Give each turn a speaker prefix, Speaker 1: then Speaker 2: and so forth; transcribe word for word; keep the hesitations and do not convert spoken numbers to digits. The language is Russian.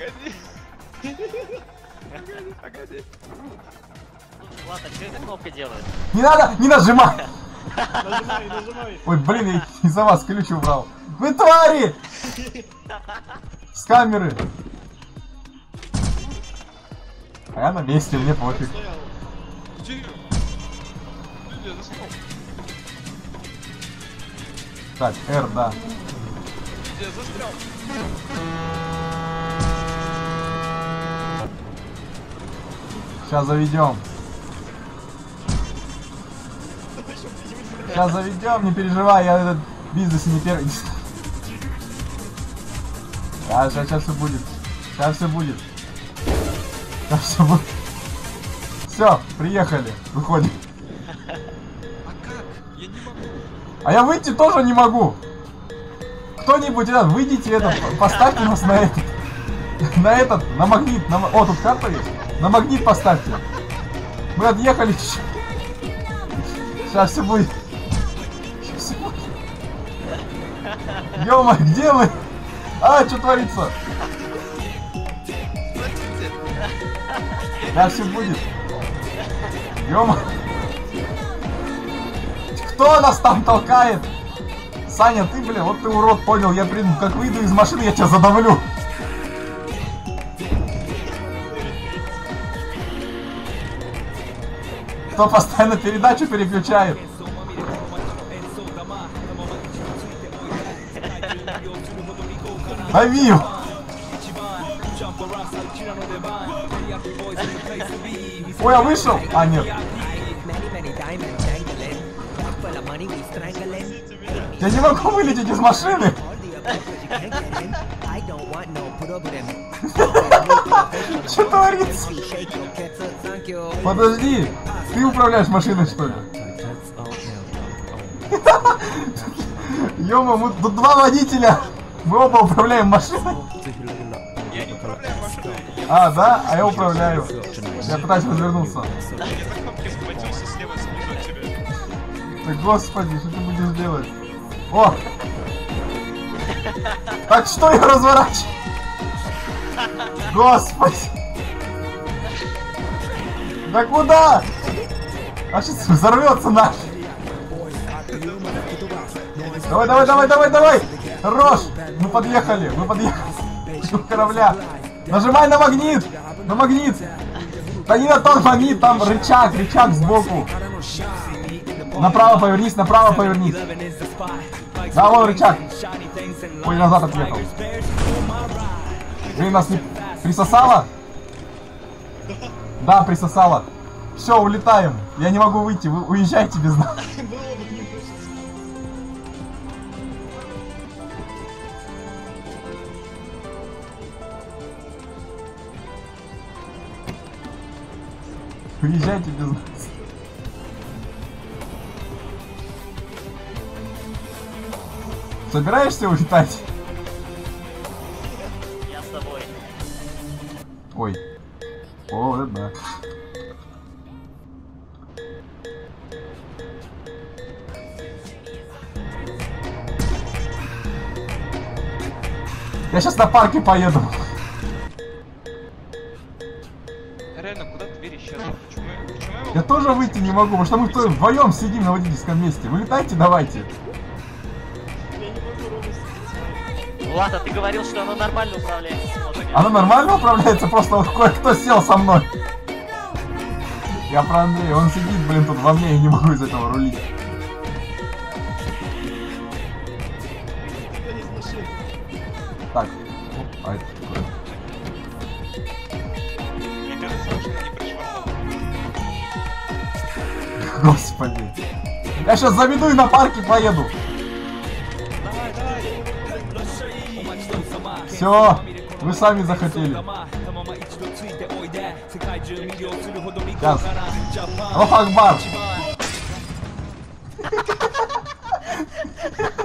Speaker 1: Погоди. Погоди, погоди.
Speaker 2: Ладно, что эта кнопка делает?
Speaker 3: Не надо, не нажимай!
Speaker 4: Нажимай, нажимай.
Speaker 3: Ой, блин, я из-за вас ключ убрал. Вы твари! С камеры. А я на месте, мне пофиг.
Speaker 4: Стоял.
Speaker 1: Где? Где я застрял?
Speaker 3: Так, R, да.
Speaker 1: Где я застрял?
Speaker 3: Сейчас заведем. Сейчас заведем, не переживай, я этот бизнес не первый. А, сейчас, сейчас все будет. Сейчас все будет. Сейчас все будет. Все, приехали. Выходим.
Speaker 1: А как? Я не могу.
Speaker 3: А я выйти тоже не могу. Кто-нибудь, ребят, выйдите это, поставьте нас на этот. На этот, на магнит. На... О, тут карта есть. На магнит поставьте. Мы отъехали. Сейчас все будет. Сейчас все будет. Ё-моё, где мы? А, что творится? Да, все будет. Ё-моё. Кто нас там толкает? Саня, ты, блин, вот ты урод, понял. Я, блин, как выйду из машины, я тебя задавлю. Кто постоянно передачу переключает? Лови! Ой, я вышел? А, нет. Я не могу вылететь из машины. Что творится? Подожди, ты управляешь машиной, что ли? Ё-моё, мы тут два водителя. Мы оба управляем машиной.
Speaker 1: Я не управляю машиной.
Speaker 3: А, да? А я управляю. Я пытаюсь развернуться.
Speaker 1: Я за кнопки схватился слева, снизу от тебя.
Speaker 3: Да господи, что ты будешь делать? О! Так что я разворачиваю? Господи! Да куда? А сейчас взорвется наш! Давай, давай, давай, давай, давай! Хорош! Мы подъехали, мы подъехали к корабля. Нажимай на магнит! На магнит! Да не на тот магнит, там рычаг, рычаг сбоку. Направо повернись, направо повернись. Да, вон рычаг. Ой, назад отъехал. Вы нас не присосало? Да, присосало. Все, улетаем. Я не могу выйти, вы уезжайте без нас. Уезжайте без нас. Собираешься улетать?
Speaker 2: Я с тобой.
Speaker 3: Ой. О, это да. Я сейчас на парке поеду.
Speaker 1: Реально, куда дверь исчезла? Почему я, почему я,
Speaker 3: Я тоже выйти не могу, потому что мы кто- вдвоем сидим на водительском месте. Вылетайте, давайте.
Speaker 4: Я не могу ровно сидеть.
Speaker 2: Ладно, ты говорил, что оно нормально управляется. Может,
Speaker 3: Она нормально управляется, просто вот кое-кто сел со мной. Я про Андрея, он сидит, блин, тут во мне, я не могу из этого рулить.
Speaker 4: Я не из машины.
Speaker 3: Так, а это такое?
Speaker 1: мне кажется, машина не пришла.
Speaker 3: Господи. Я сейчас заведу и на парке поеду.
Speaker 4: Давай, давай.
Speaker 3: Все, вы сами захотели. Сейчас. Аллаху Акбар.